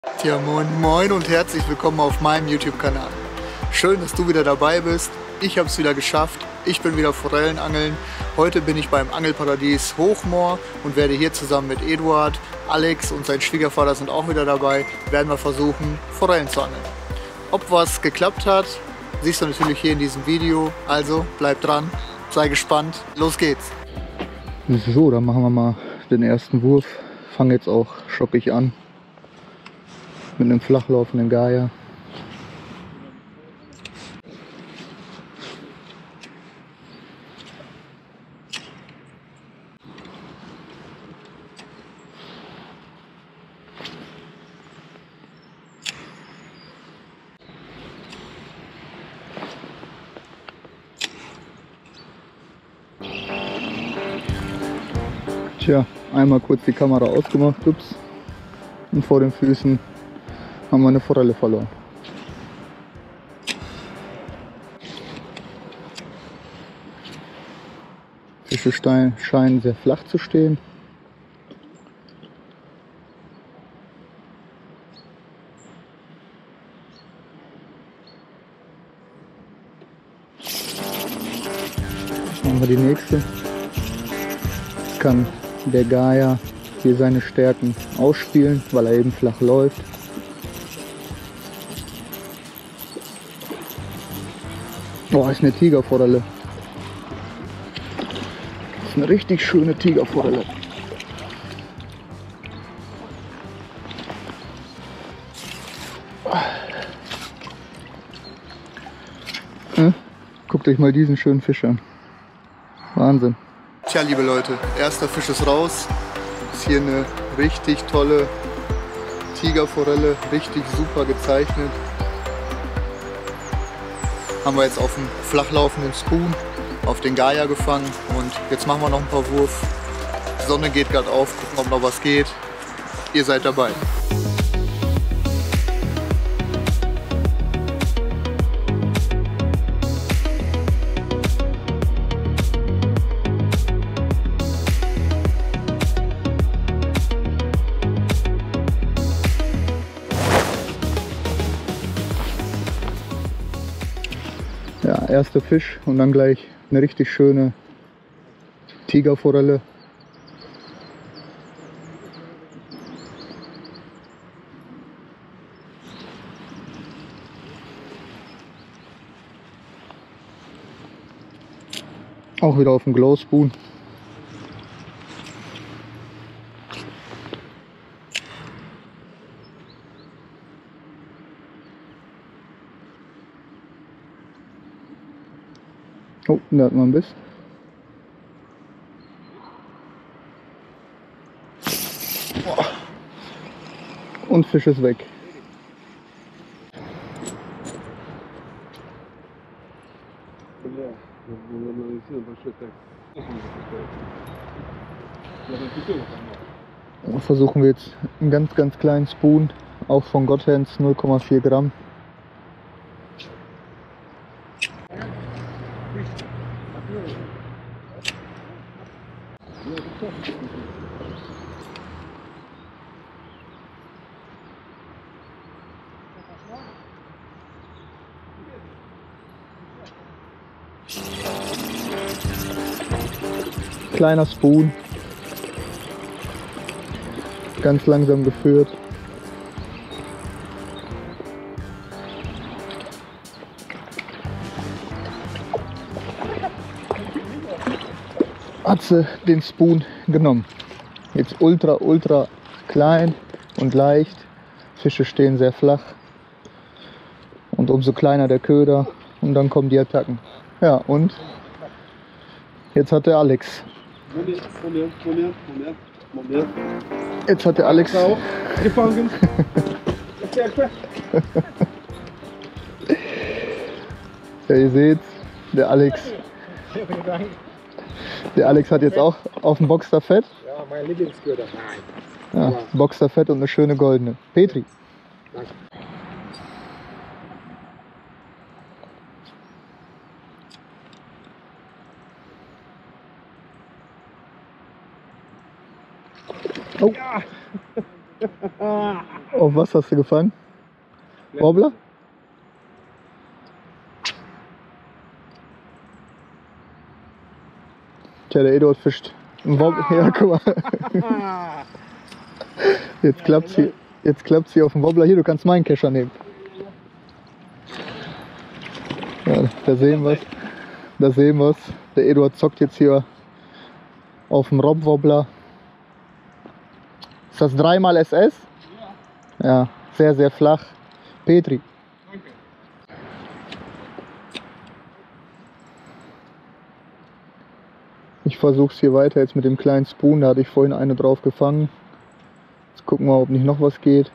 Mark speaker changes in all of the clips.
Speaker 1: Tja, moin moin und herzlich willkommen auf meinem YouTube-Kanal. Schön, dass du wieder dabei bist. Ich habe es wieder geschafft. Ich bin wieder Forellenangeln. Heute bin ich beim Angelparadies Hochmoor und werde hier zusammen mit Eduard, Alex und sein Schwiegervater sind auch wieder dabei, werden wir versuchen, Forellen zu angeln. Ob was geklappt hat, siehst du natürlich hier in diesem Video. Also bleib dran, sei gespannt. Los geht's! So, dann machen wir mal den ersten Wurf. Fange jetzt auch schockig an. Mit einem flachlaufenden Geier. Tja, einmal kurz die Kamera ausgemacht, ups, und vor den Füßen haben wir eine Forelle verloren. Fische scheinen sehr flach zu stehen. Machen wir die nächste. Jetzt kann der Geier hier seine Stärken ausspielen, weil er eben flach läuft. Oh, ist eine Tigerforelle. Das ist eine richtig schöne Tigerforelle. Guckt euch mal diesen schönen Fisch an. Wahnsinn. Tja, liebe Leute, erster Fisch ist raus. Ist hier eine richtig tolle Tigerforelle, richtig super gezeichnet. Haben wir jetzt auf dem flachlaufenden Spoon auf den Geier gefangen und jetzt machen wir noch ein paar Wurf. Die Sonne geht gerade auf, gucken, ob noch was geht. Ihr seid dabei. Ja, erster Fisch und dann gleich eine richtig schöne Tigerforelle. Auch wieder auf dem Glow Spoon. Oh, da hat man ein Biss. Und Fisch ist weg. Versuchen wir jetzt einen ganz kleinen Spoon, auch von Godhands 0,4 Gramm. Kleiner Spoon, ganz langsam geführt. Hat sie den Spoon genommen. Jetzt ultra klein und leicht. Fische stehen sehr flach und umso kleiner der Köder und dann kommen die Attacken. Ja, und jetzt hat der Alex. Jetzt hat der Alex auch gefangen. Ja, ihr seht, der Alex hat jetzt auch auf dem Boxster-Fett.
Speaker 2: Ja, mein Lieblingsköder.
Speaker 1: Ja, Boxster-Fett und eine schöne goldene. Petri.
Speaker 2: Danke.
Speaker 1: Oh.
Speaker 2: Ja.
Speaker 1: Auf was hast du gefangen? Wobbler? Tja, der Eduard fischt einen Wobbler. Ja, guck mal. Jetzt klappt's hier auf dem Wobbler. Hier, du kannst meinen Kescher nehmen. Ja, da sehen wir's. Da sehen wir's. Der Eduard zockt jetzt hier auf dem Rob-Wobbler. Ist das 3x SS? Ja. Ja, sehr, sehr flach. Petri.
Speaker 2: Danke.
Speaker 1: Ich versuche es hier weiter jetzt mit dem kleinen Spoon. Da hatte ich vorhin eine drauf gefangen. Jetzt gucken wir, ob nicht noch was geht.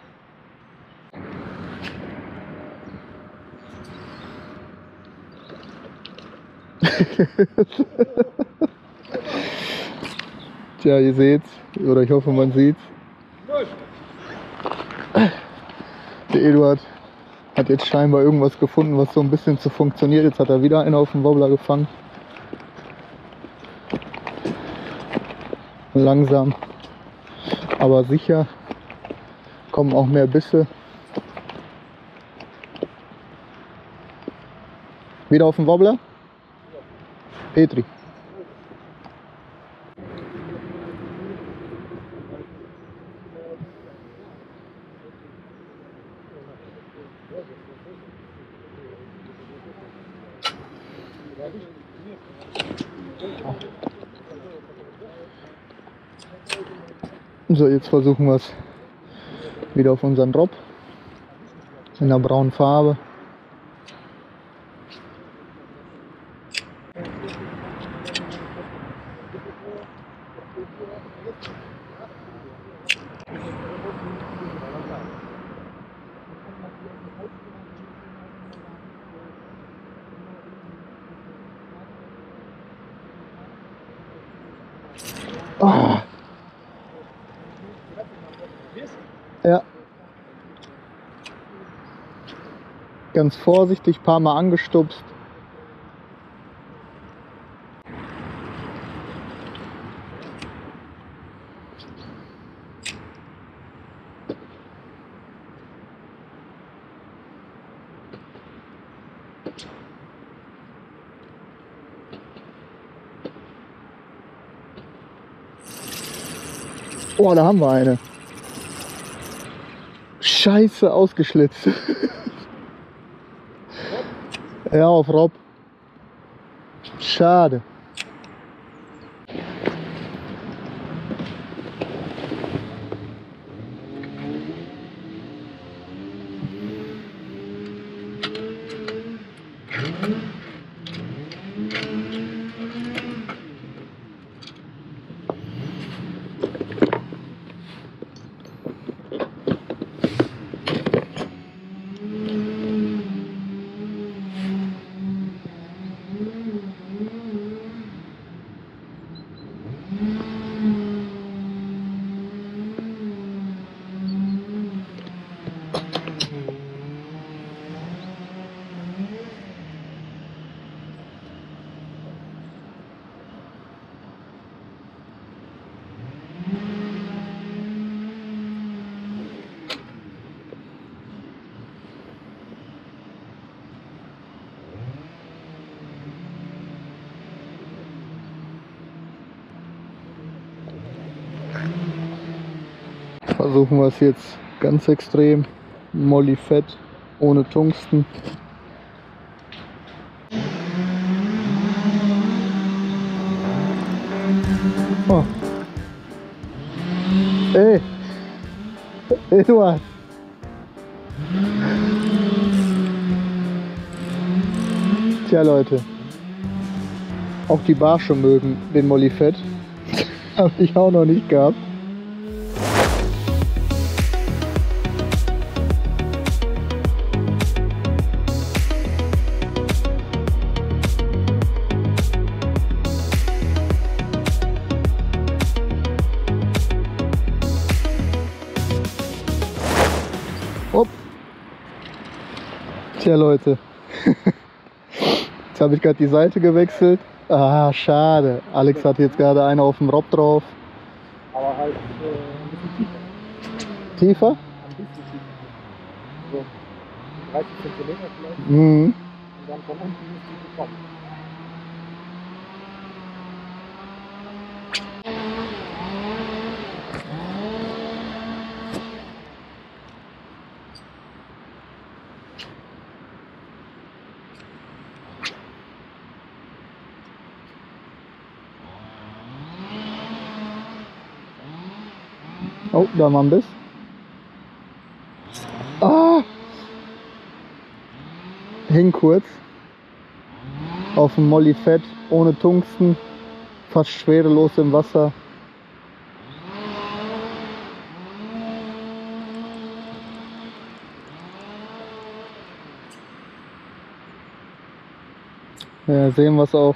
Speaker 1: Tja, ihr seht's, oder ich hoffe, man sieht's. Der Eduard hat jetzt scheinbar irgendwas gefunden, was so ein bisschen zu funktioniert. Jetzt hat er wieder einen auf dem Wobbler gefangen. Langsam, aber sicher kommen auch mehr Bisse. Wieder auf dem Wobbler? Petri. So, jetzt versuchen wir es wieder auf unseren Rob in der braunen Farbe. Oh. Ja. Ganz vorsichtig, ein paar Mal angestupst. Oh, da haben wir eine. Scheiße, ausgeschlitzt. Ja, auf Rob. Schade. Versuchen wir es jetzt ganz extrem. Molly Fett ohne Tungsten. Oh. Ey! Eduard! Tja Leute, auch die Barsche mögen den Molly Fett. Habe ich auch noch nicht gehabt. Hopp. Tja Leute, jetzt habe ich gerade die Seite gewechselt. Ah, schade. Alex hat jetzt gerade eine auf dem Rob drauf.
Speaker 2: Aber halt ein bisschen tiefer.
Speaker 1: Tiefer?
Speaker 2: so 30 Zentimeter vielleicht.
Speaker 1: Mhm.
Speaker 2: Und dann von unten müsste die kommen.
Speaker 1: Oh, da war ein Biss. Ah! Hing kurz. Auf dem Molly Fett, ohne Tungsten. Fast schwerelos im Wasser. Ja, sehen wir es auch.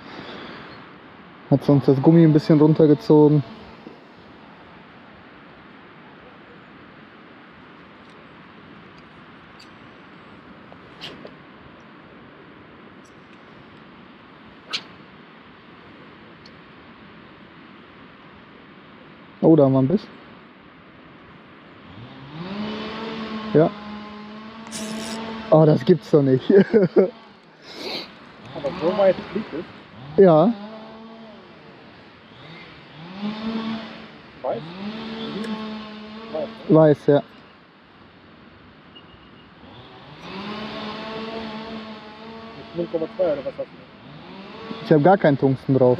Speaker 1: Hat sonst das Gummi ein bisschen runtergezogen. Oh, da haben wir ein Biss. Ja. Oh, das gibt's doch nicht.
Speaker 2: Aber so weit fliegt es.
Speaker 1: Ja.
Speaker 2: Weiß? Weiß.
Speaker 1: Weiß, ja.
Speaker 2: Mit 0,2 oder was hast du?
Speaker 1: Ich habe gar keinen Tungsten drauf.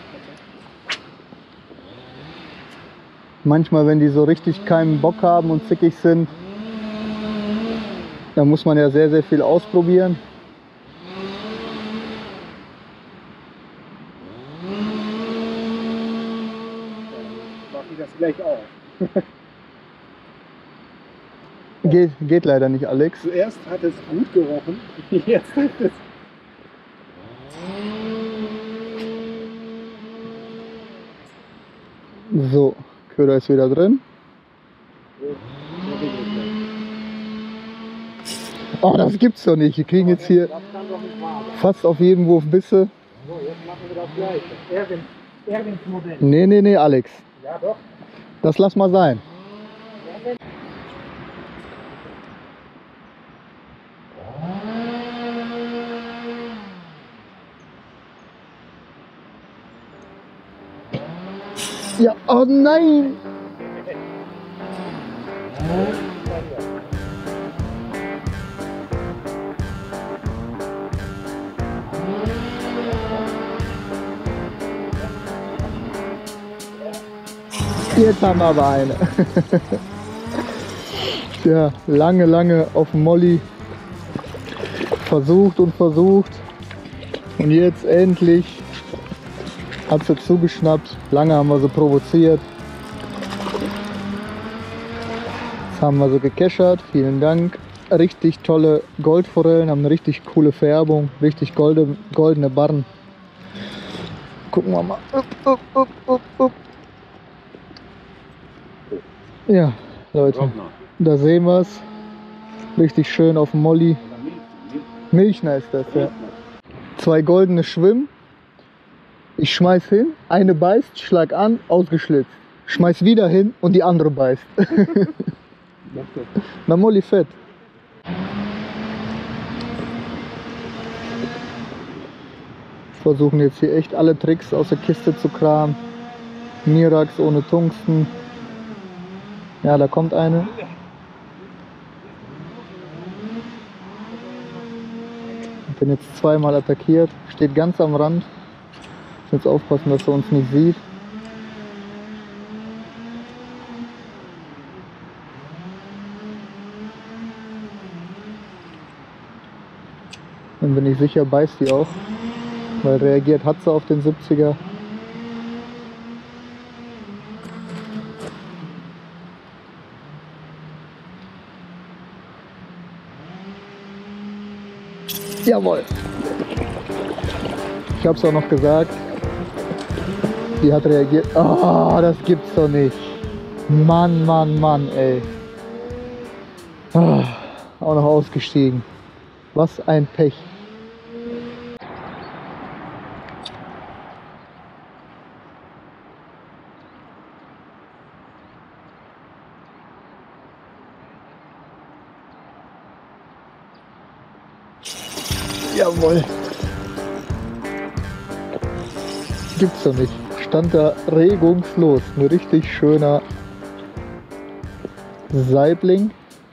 Speaker 1: Manchmal, wenn die so richtig keinen Bock haben und zickig sind, da muss man ja sehr, sehr viel ausprobieren.
Speaker 2: Mach ich das gleich auch.
Speaker 1: Geht leider nicht, Alex.
Speaker 2: Zuerst hat es gut gerochen, jetzt hat es.
Speaker 1: So, Köder ist wieder drin. Oh, das gibt's doch nicht. Wir kriegen jetzt hier
Speaker 2: Das kann doch nicht wahr sein.
Speaker 1: fast auf jeden Wurf Bisse.
Speaker 2: So, jetzt machen wir das gleiche. Erwins Modell.
Speaker 1: Nee, Alex.
Speaker 2: Ja, doch.
Speaker 1: Das lass mal sein. Ja, oh nein! Jetzt haben wir aber eine. Ja, lange auf dem Molly versucht und und jetzt endlich hat sie zugeschnappt. Lange haben wir sie provoziert. Jetzt haben wir sie gekeschert. Vielen Dank. Richtig tolle Goldforellen, haben eine richtig coole Färbung, richtig goldene Barren. Gucken wir mal. Upp. Ja, Leute, da sehen wir es. Richtig schön auf dem Molly. Milchner ist das, ja. 2 goldene Schwimmen. Ich schmeiß hin, eine beißt, schlag an, ausgeschlitzt. Schmeiß wieder hin und die andere beißt. Na, Molly Fett. Wir versuchen jetzt hier echt alle Tricks aus der Kiste zu kramen. Mirax ohne Tungsten. Ja, da kommt eine. Ich bin jetzt zweimal attackiert. Steht ganz am Rand. Ich muss jetzt aufpassen, dass er uns nicht sieht. Dann bin ich sicher, beißt die auch. Weil reagiert hat sie auf den 70er. Jawohl. Ich habe es auch noch gesagt. Die hat reagiert. Oh, das gibt's doch nicht. Mann, ey. Oh, auch noch ausgestiegen. Was ein Pech. Jawohl. Gibt's doch nicht. Stand da regungslos. Ein richtig schöner Saibling.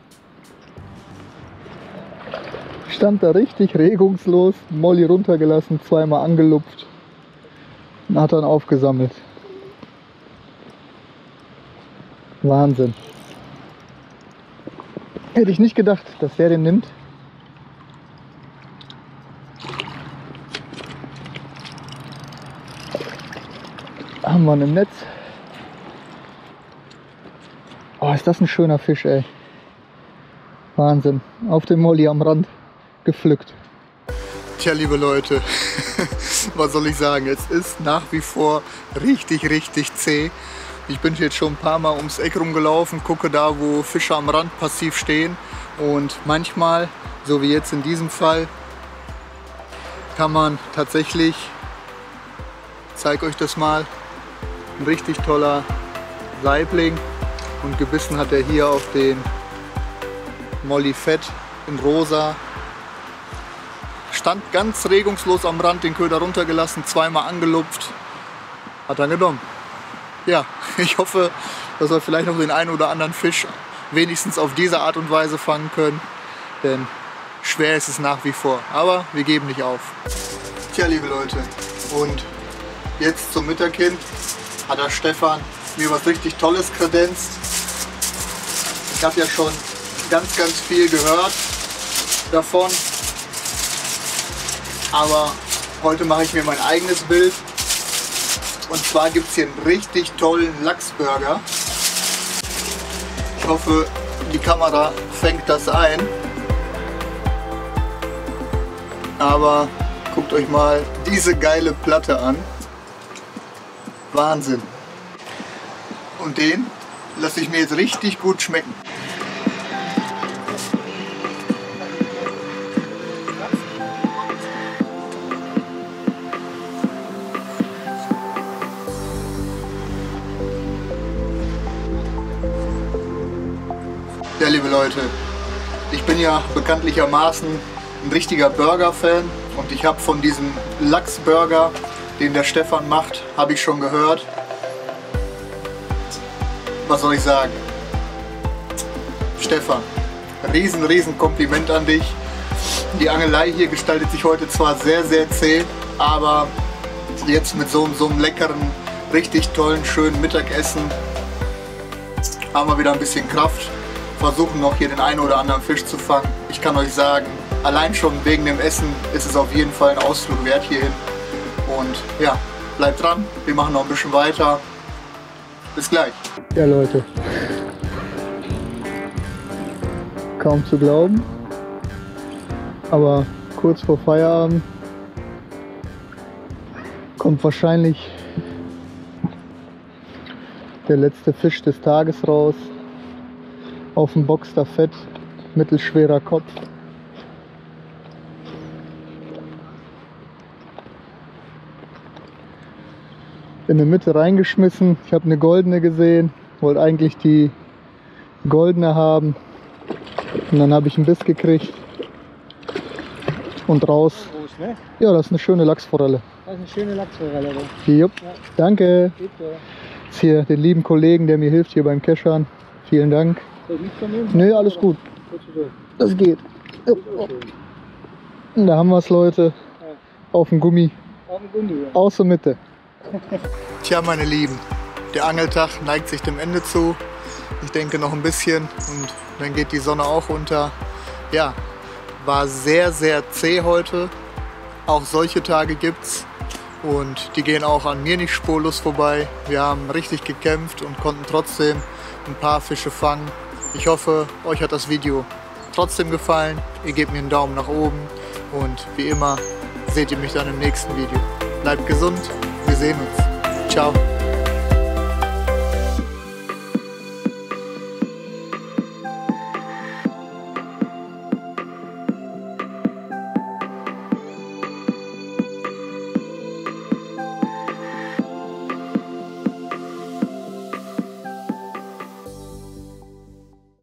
Speaker 1: Stand da richtig regungslos. Molly runtergelassen, zweimal angelupft und hat dann aufgesammelt. Wahnsinn. Hätte ich nicht gedacht, dass der den nimmt. Haben wir im Netz. Oh, ist das ein schöner Fisch, ey. Wahnsinn. Auf dem Molly am Rand gepflückt. Tja, liebe Leute, was soll ich sagen? Es ist nach wie vor richtig zäh. Ich bin jetzt schon ein paar Mal ums Eck rumgelaufen, gucke da, wo Fische am Rand passiv stehen. Und manchmal, so wie jetzt in diesem Fall, kann man tatsächlich, ich zeige euch das mal, ein richtig toller Saibling, und gebissen hat er hier auf den Molly Fett in rosa. Stand ganz regungslos am Rand, den Köder runtergelassen, zweimal angelupft, hat er genommen. Ja, ich hoffe, dass wir vielleicht noch den einen oder anderen Fisch wenigstens auf diese Art und Weise fangen können, denn schwer ist es nach wie vor, aber wir geben nicht auf. Tja, liebe Leute, und jetzt zum Mittag hin hat der Stefan mir was richtig Tolles kredenzt. Ich habe ja schon ganz viel gehört davon, aber heute mache ich mir mein eigenes Bild. Und zwar gibt es hier einen richtig tollen Lachsburger. Ich hoffe, die Kamera fängt das ein. Aber guckt euch mal diese geile Platte an. Wahnsinn. Und den lasse ich mir jetzt richtig gut schmecken. Ja, liebe Leute, ich bin ja bekanntlichermaßen ein richtiger Burger-Fan und ich habe von diesem Lachsburger, den der Stefan macht, habe ich schon gehört. Was soll ich sagen? Stefan, riesen Kompliment an dich. Die Angelei hier gestaltet sich heute zwar sehr zäh, aber jetzt mit so einem leckeren, richtig tollen, schönen Mittagessen haben wir wieder ein bisschen Kraft. Versuchen noch hier den einen oder anderen Fisch zu fangen. Ich kann euch sagen, allein schon wegen dem Essen ist es auf jeden Fall ein Ausflug wert hierhin. Und ja, bleibt dran, wir machen noch ein bisschen weiter. Bis gleich. Ja, Leute, kaum zu glauben, aber kurz vor Feierabend kommt wahrscheinlich der letzte Fisch des Tages raus. Auf dem Boxster Fett, mittelschwerer Kopf. In der Mitte reingeschmissen. Ich habe eine goldene gesehen, wollte eigentlich die goldene haben. Und dann habe ich einen Biss gekriegt. Und raus. Groß, ne? Ja, das ist eine schöne Lachsforelle. Das ist eine schöne Lachsforelle. Jupp, ja. Danke. Bitte. Jetzt hier den lieben Kollegen, der mir hilft hier beim Keschern. Vielen Dank. Nö, alles gut. Das geht. Und da haben wir es, Leute. Auf dem Gummi. Aus der Mitte. Tja, meine Lieben, der Angeltag neigt sich dem Ende zu. Ich denke noch ein bisschen und dann geht die Sonne auch unter. Ja, war sehr zäh heute. Auch solche Tage gibt's und die gehen auch an mir nicht spurlos vorbei. Wir haben richtig gekämpft und konnten trotzdem ein paar Fische fangen. Ich hoffe, euch hat das Video trotzdem gefallen. Ihr gebt mir einen Daumen nach oben und wie immer seht ihr mich dann im nächsten Video. Bleibt gesund, wir sehen uns. Ciao.